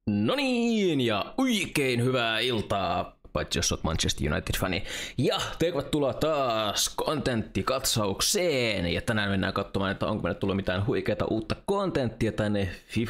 No niin, ja oikein hyvää iltaa, paitsi jos olet Manchester United-fani. Ja tervetuloa taas kontenttikatsaukseen. Ja tänään mennään katsomaan, että onko meille tullut mitään huikeata uutta kontenttia tänne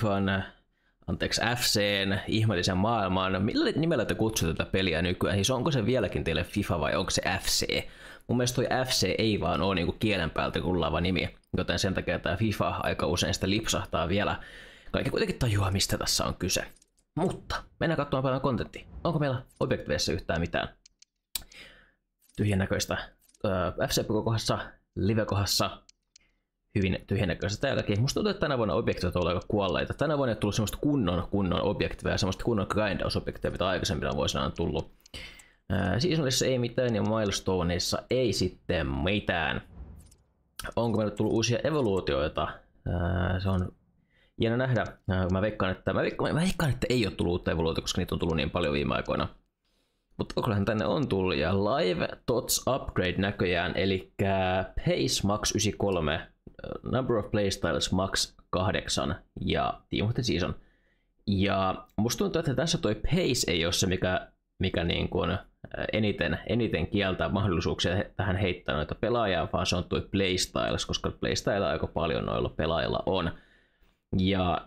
FC:n ihmeellisen maailmaan. Millä nimellä te kutsutte tätä peliä nykyään? Siis onko se vieläkin teille FIFA vai onko se FC? Mun mielestä toi FC ei vaan ole niinku kielen päältä kullaava nimi, joten sen takia tämä FIFA aika usein sitä lipsahtaa vielä. Kaikki kuitenkin tajuaa, mistä tässä on kyse. Mutta mennään katsomaan päivän kontenttia. Onko meillä Objectivessa yhtään mitään tyhjennäköistä FC-kohdassa, live-kohdassa, hyvin tyhjennäköistä täälläkin. Musta tuntuu, että tänä vuonna Objectivet on aika kuolleita. Tänä vuonna ei tullut semmoista kunnon Objectivea, semmoista kunnon grindausobjekteja, mitä aikaisempina vuosina on tullut. Seasonalissa ei mitään ja Milestoneissa ei sitten mitään. Onko meillä tullut uusia evoluutioita? Se on jännä nähdä. Mä veikkaan, että ei ole tullut uutta evoluutiota, koska niitä on tullut niin paljon viime aikoina. Mutta kyllähän tänne on tullut ja Live Tots Upgrade näköjään, eli Pace Max 93, Number of Playstyles Max 8 ja Team of the Season. Ja musta tuntuu, että tässä toi Pace ei ole se, mikä niin kuin eniten kieltää mahdollisuuksia tähän heittää noita pelaajia, vaan se on toi Playstyles, koska Playstyle aika paljon noilla pelaajilla on. Ja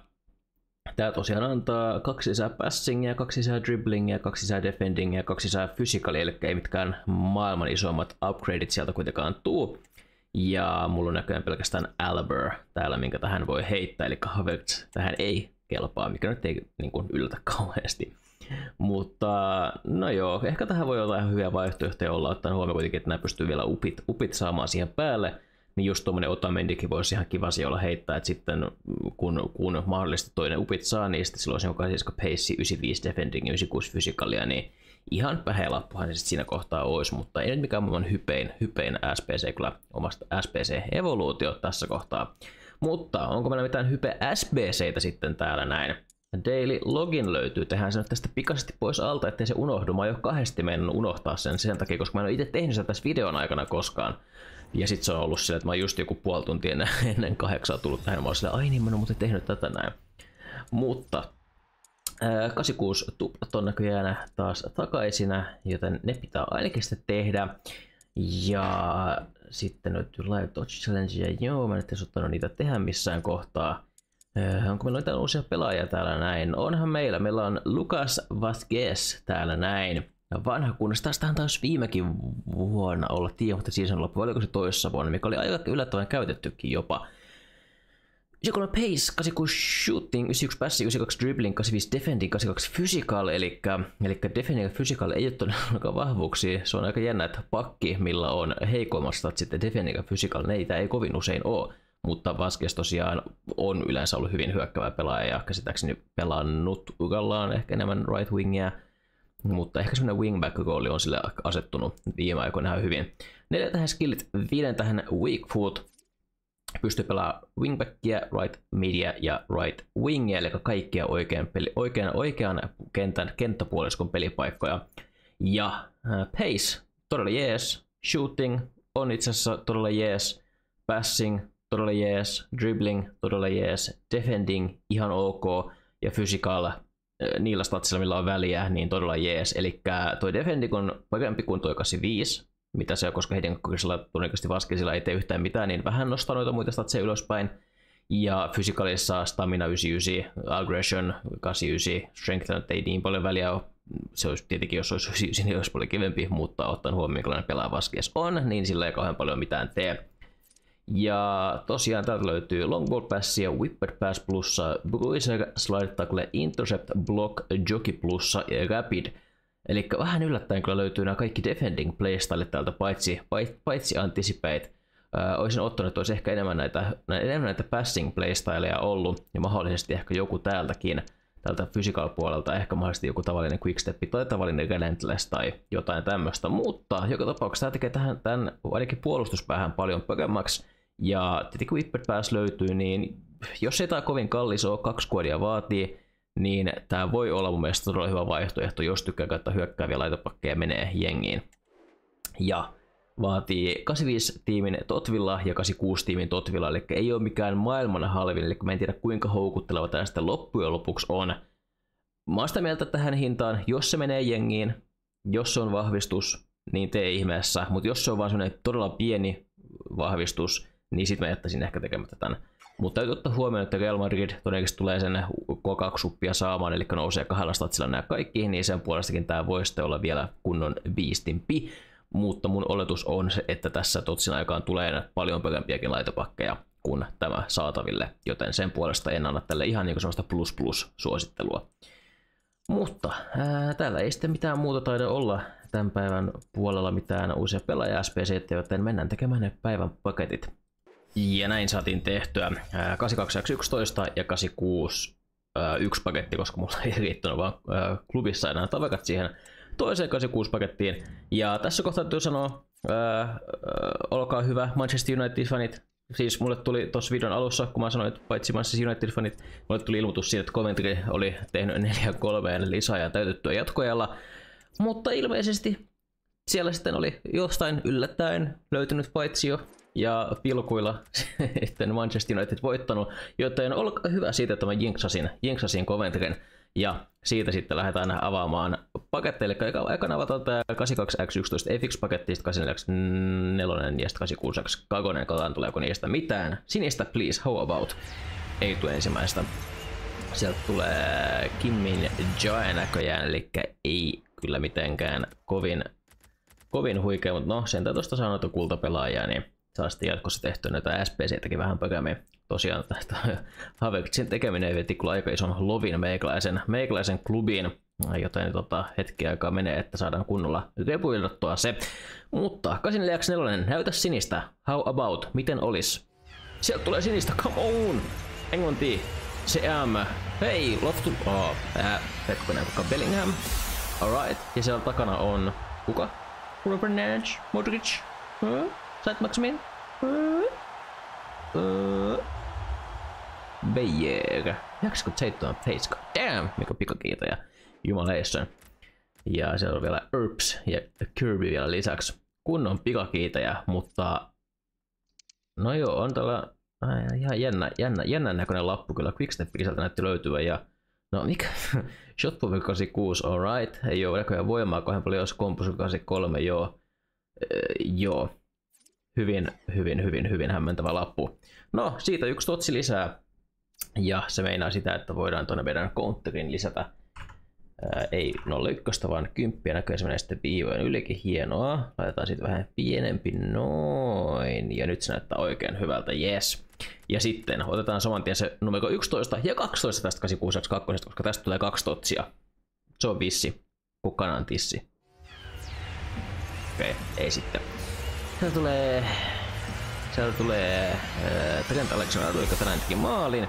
tää tosiaan antaa 2 lisää passingia, 2 lisää driblingia, 2 lisää defendingia ja 2 lisää physicalia, eli ei mitkään maailman isommat upgradeit sieltä kuitenkaan tuu. Ja mulla on näköjään pelkästään Albert täällä, minkä tähän voi heittää, eli Havertz tähän ei kelpaa, mikä nyt ei niin kuin yllätä kauheasti. Mutta no joo, ehkä tähän voi olla ihan hyviä vaihtoehtoja olla, ottaen huomioon kuitenkin, että nämä pystyy vielä upit saamaan siihen päälle. Niin just tuommoinen Otamendikin voisi ihan kivasi olla heittää, että sitten kun mahdollisesti toinen upit saa, niin sitten silloin joka siis pace 95 defending ja 96 physikalia, niin ihan päheälappuhan se sitten siinä kohtaa olisi, mutta ei nyt mikään maailman hypein SPC kyllä omasta SPC-evoluutio tässä kohtaa. Mutta onko meillä mitään hype SBCtä sitten täällä näin? Daily Login löytyy, tehdään se nyt tästä pikaisesti pois alta, ettei se unohdu. Mä oon jo kahdesti mennyt unohtaa sen takia, koska mä en ole itse tehnyt sitä tässä videon aikana koskaan. Ja sit se on ollut silleen, että mä oon just joku puoli tuntia ennen 8 tullut tähän, mä oon silleen, ai niin mä oon muuten tehnyt tätä näin. Mutta 86 tuplat on näköjään taas takaisinä, joten ne pitää ainakin sitten tehdä. Ja sitten nyt Live Touch Challenge, joo, mä nyt en ottanut niitä tehdä missään kohtaa. Onko meillä jotain uusia pelaajia täällä näin? Onhan meillä on Lucas Vazquez täällä näin. Vanha kunnes tästähän taisi viimekin vuonna olla Team of the Season loppu, oliko se toissa vuonna, mikä oli aika yllättävän käytettykin jopa. 93 Pace, 86 Shooting, 91 Passing, 92 Dribbling, 85 Defending, 82 Physical, eli Defending ja Physical ei ole todellakaan vahvuuksia. Se on aika jännä, että pakki, millä on heikoimmasta sitten Defending ja Physical, neitä ei kovin usein ole. Mutta Vazquez tosiaan on yleensä ollut hyvin hyökkäävä pelaaja ja käsittääkseni pelannut urallaan ehkä enemmän right wingia. Mutta ehkä semmoinen wingback-goali on sille asettunut viime aikoina ihan hyvin. 4 tähän skillit, 5 tähän weak foot. Pystyy pelaamaan wingbackia, right media ja right wingia, eli kaikkia oikean kenttäpuoliskon pelipaikkoja. Ja pace, todella jees. Shooting on itse asiassa todella jees. Passing, todella jees. Dribbling, todella jees. Defending, ihan ok. Ja physical, niillä statsilla, millä on väliä, niin todella jees. Eli toi defending on parempi kuin toi 85, mitä se on, koska heidän kokeisella todennäköisesti Vazquezilla ei tee yhtään mitään, niin vähän nostaa noita muita statseja ylöspäin. Ja physicalissa stamina 99, aggression 89, strength ei niin paljon väliä ole. Se olisi tietenkin, jos olisi 99, niin olisi paljon kivempi, mutta ottaen huomioon, minkälainen pelaaja Vazquez on, niin sillä ei kauhean paljon mitään tee. Ja tosiaan täältä löytyy Longball Passia, Whipped Pass plussa, Bruiser, Slide Tackle, Intercept, Block, Jockey plussa ja Rapid. Eli vähän yllättäen kyllä löytyy nämä kaikki Defending playstylet täältä, paitsi Anticipate. Olisin ottanut, että olisi ehkä enemmän näitä Passing playstyleja ollut, ja mahdollisesti ehkä joku täältäkin, tältä physical puolelta, ehkä mahdollisesti joku tavallinen Quickstep tai tavallinen Relentless tai jotain tämmöistä. Mutta joka tapauksessa tämä tekee tämän ainakin puolustuspäähän paljon paremmaksi. Ja tietenkin Whipped Pass löytyy, niin jos ei tämä kovin kallis ole, 2 squadia vaatii, niin tämä voi olla mun mielestä todella hyvä vaihtoehto, jos tykkää käyttää hyökkääviä laitopakkeja menee jengiin. Ja vaatii 85 tiimin Totvilla ja 86 tiimin Totvilla, eli ei ole mikään maailman halvin, eli mä en tiedä kuinka houkutteleva tämä sitten loppujen lopuksi on. mä oon sitä mieltä tähän hintaan, jos se menee jengiin, jos se on vahvistus, niin tee ihmeessä, mutta jos se on vaan sellainen todella pieni vahvistus, niin sit mä jättäisin ehkä tekemättä tämän. Mutta täytyy ottaa huomioon, että Real Madrid todennäköisesti tulee sen K2-suppia saamaan, eli nousee 2 statsilla nämä kaikki, niin sen puolestakin tämä voi sitten olla vielä kunnon biistimpi. Mutta mun oletus on se, että tässä Totsin aikaan tulee paljon parempiakin laitopakkeja kuin tämä saataville, joten sen puolesta en anna tälle ihan niinku sellaista plus-plus-suosittelua. Mutta täällä ei sitten mitään muuta taida olla tämän päivän puolella mitään uusia pelaaja-SPC, joten mennään tekemään ne päivän paketit. Ja näin saatiin tehtyä 82x11 ja 86 yksi paketti, koska mulla ei riittänyt vaan klubissa enää tavakat siihen toiseen 86 pakettiin. Ja tässä kohtaa täytyy sanoa, olkaa hyvä Manchester United-fanit. Siis mulle tuli tuossa videon alussa, kun mä sanoin, että paitsi Manchester United-fanit, mulle tuli ilmoitus siitä, että Coventry oli tehnyt 4-3 lisäajan täytettyä jatkoajalla. Mutta ilmeisesti siellä sitten oli jostain yllättäen löytynyt paitsio ja pilkuilla sitten Manchester United voittanut, joten olkaa hyvä siitä, että mä jinksasin Coventryn ja siitä sitten lähdetään avaamaan paketteja. Eli aikana avataan tämä 82x11 FX-paketti, 84x4 ja 86x2, katsotaan tuleeko niistä mitään. Sinistä please, how about? Ei tule ensimmäistä. Sieltä tulee Kimmin Jae näköjään, eli ei kyllä mitenkään kovin huikea, mutta no sentään tuosta saa noita kultapelaajia, niin saa sitten jatkossa tehtyä näitä SPC-täkin vähän paremmin. Tosiaan tästä Havertzin tekeminen veti kyllä aika ison lovin meikäläisen klubiin, joten hetki aikaa menee, että saadaan kunnolla repuildattua se. Mutta 84x4, näytä sinistä, how about, miten olis? Sieltä tulee sinistä, come on! Englanti, CM, hei, Loftus, hetkonen, kuka Bellingham, alright, ja siellä takana on, kuka? Rubenage, Modric, Saint-Maximin, Beyer, 97 peiska, damn, mikä pikakiitoja, jumaleissaan. Ja siellä on vielä Earps ja Kirby vielä lisäksi, kunnon pikakiitoja, mutta no joo, on tällä ihan jännän näköinen lappu kyllä, Quickstepkin sieltä näytti löytyvän ja no mikä, Shotpower 86, alright, ei oo näköjään voimaa kohan paljon, jos Composite 83, joo, hyvin hämmentävä lappu. No, siitä yksi totsi lisää, ja se meinaa sitä, että voidaan tuonne meidän counterin lisätä, ei 01, vaan 10, näköjään se menee sitten viivojen ylikin, hienoa. Laitetaan siitä vähän pienempi, noin, ja nyt se näyttää oikein hyvältä, yes. Ja sitten otetaan saman tien se numero 11 ja 12 tästä 86x2, koska tästä tulee 2 totsia. Se on vissi, kun kanan tissi. Okei, ei sitten. Sieltä tulee Trent Alexander-Arnold, joka tänään teki maalin.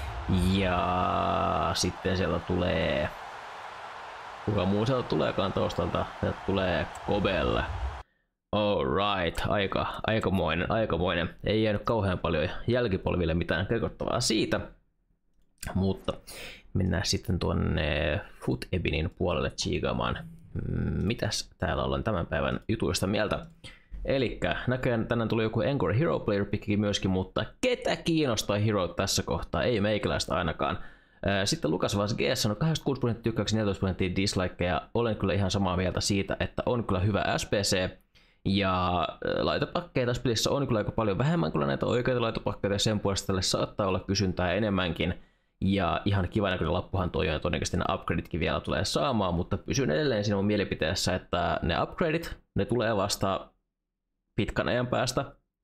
Ja sitten sieltä tulee, kuka muu sieltä tuleekaan taustalta, sieltä tulee Kobel. Alright, aikamoinen. Ei jäänyt kauhean paljon jälkipolville mitään kerrottavaa siitä. Mutta mennään sitten tuonne Footebinin puolelle chiigaamaan. Mitäs täällä ollaan tämän päivän jutuista mieltä? Elikkä näköjään tänään tuli joku Encore Hero Player Pickikin myöskin, mutta ketä kiinnostaa Hero tässä kohtaa? Ei meikäläistä ainakaan. Sitten Lukas Vaz GS on 86% tykkäyksiä, 14% dislikeja. Olen kyllä ihan samaa mieltä siitä, että on kyllä hyvä SPC. Ja laitopakkeja tässä pelissä on kyllä aika paljon vähemmän kuin näitä oikeita laitopakkeja, ja sen puolesta tälle saattaa olla kysyntää enemmänkin. Ja ihan kiva näköinen lappuhan toi on, ja todennäköisesti ne upgradetkin vielä tulee saamaan, mutta pysyn edelleen siinä mun mielipiteessä, että ne upgradeit, ne tulee vasta pitkän ajan päästä.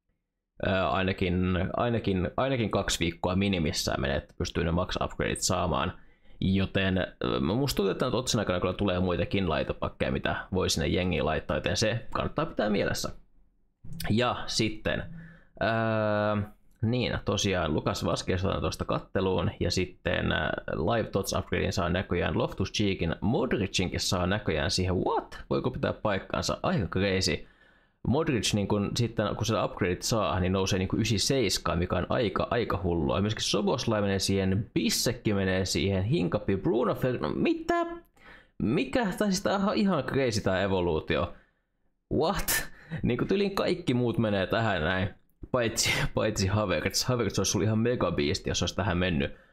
Ainakin 2 viikkoa minimissään menee, että pystyy ne max upgradeit saamaan. Joten musta tuntuu, että Totsin aikana kyllä tulee muitakin laitopakkeja, mitä voi sinne jengiin laittaa, joten se kannattaa pitää mielessä. Ja sitten, niin tosiaan Lukas Vasquez on tuosta katteluun, ja sitten Live Tots upgradein saa näköjään Loftus Cheekin, Modricinkin saa näköjään siihen, what? Voiko pitää paikkaansa? Aika crazy. Modric, niin kun, sitten kun se upgradeit saa, niin nousee niin 97, mikä on aika hullua. Myöskin Soboslai menee siihen, Bissekki menee siihen, Hinkapi, Bruno Fernandes, no mitä? Mikä? Tai siis tää on ihan crazy tää evoluutio. What? Niin kuin tyliin kaikki muut menee tähän näin, paitsi Havertz. Havertz olisi ollut ihan megabiisti, jos olisi tähän mennyt.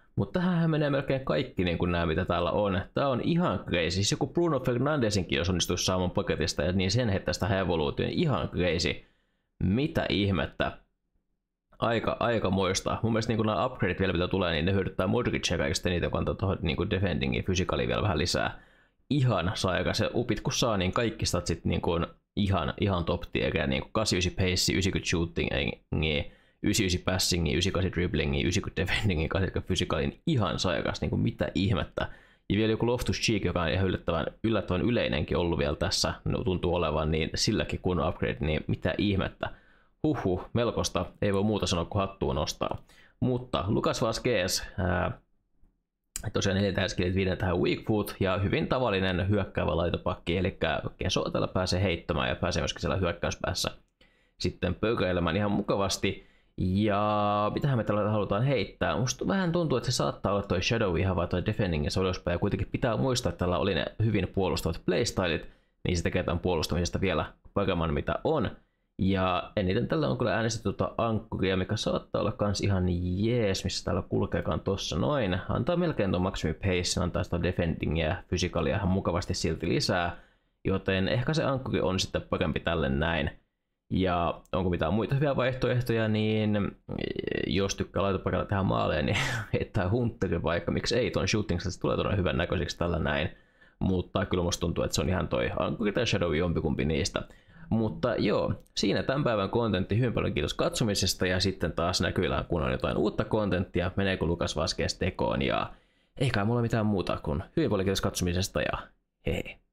Mutta tähän menee melkein kaikki niin kuin nämä, mitä täällä on. Tää on ihan crazy. Siis joku Bruno Fernandesinkin, jos onnistuisi saamaan paketista, niin sen heittäisi evoluution ihan crazy. Mitä ihmettä? Aika moista. Mun mielestä niin nämä upgradeit vielä mitä tulee, niin ne hyödyttää Modric'ia kaikista niitä, kun antaa tuohon niin defendingin fysikaliin vielä vähän lisää. Ihan saikas. Se upit kun saa, niin kaikki statsit niin kuin ihan top tieriä. Niin 89 pace, 90 shooting, 99 passing, 98 dribbling, 90 defending, 80 fysikalin. Ihan saikas. Niin kuin mitä ihmettä. Ja vielä joku Loftus-Cheek, joka on ihan yllättävän yleinenkin ollut vielä tässä, tuntuu olevan, niin silläkin kun upgrade, niin mitä ihmettä. Melkoista, ei voi muuta sanoa kuin hattua nostaa. Mutta Lucas Vazquez, tosiaan 4 skillit 5 tähän weak foot ja hyvin tavallinen hyökkäävä laitopakki, eli Keso täällä pääsee heittämään ja pääsee myöskin siellä hyökkäyspäässä sitten pököilemään ihan mukavasti. Ja mitähän me tällä halutaan heittää? Musta vähän tuntuu, että se saattaa olla toi Shadow ihan vai toi Defendingissa ylöspäin, ja kuitenkin pitää muistaa, että tällä oli ne hyvin puolustavat playstylit, niin se tekee tämän puolustamisesta vielä paremman mitä on. Ja eniten tällä on kyllä äänestetty tuota ankkuria, mikä saattaa olla kans ihan jees, missä täällä kulkeekaan tossa noin. Antaa melkein tuon maximum pace, antaa sitä defendingia ja fysikalia ihan mukavasti silti lisää. Joten ehkä se ankkuri on sitten parempi tälle näin. Ja onko mitään muita hyviä vaihtoehtoja, niin jos tykkää laitopakalla tehdä maaleja, niin heittää Hunterin vaikka, miksi ei, tuon shooting se tulee todella hyvän näköiseksi tällä näin. Mutta kyllä musta tuntuu, että se on ihan toi ankkuri tai Shadow jompikumpi niistä. Mutta joo, siinä tämän päivän kontentti. Hyvin paljon kiitos katsomisesta ja sitten taas näkyillään, kun on jotain uutta kontenttia. Meneekö Lucas Vazquez tekoon ja ei kai mulla mitään muuta kuin hyvin paljon kiitos katsomisesta ja hei.